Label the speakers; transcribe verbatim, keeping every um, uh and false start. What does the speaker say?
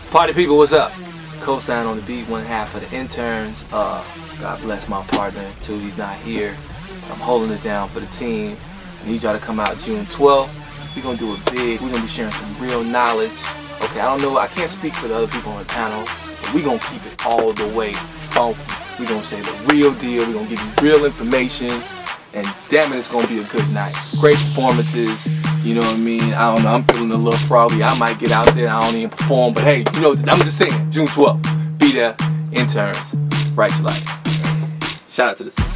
Speaker 1: Party people, what's up? Kosine on the beat, one half of the Interns. Uh, God bless my partner too, he's not here. I'm holding it down for the team. I need y'all to come out June twelfth. We're gonna do it big. We're gonna be sharing some real knowledge. Okay, I don't know, I can't speak for the other people on the panel, but we're gonna keep it all the way funky. We're gonna say the real deal. We're gonna give you real information, and damn it, it's gonna be a good night. Great performances. You know what I mean? I don't know, I'm feeling a little froggy. I might get out there and I don't even perform, but hey, you know, I'm just saying, June twelfth, be there, Interns, write your life. Shout out to the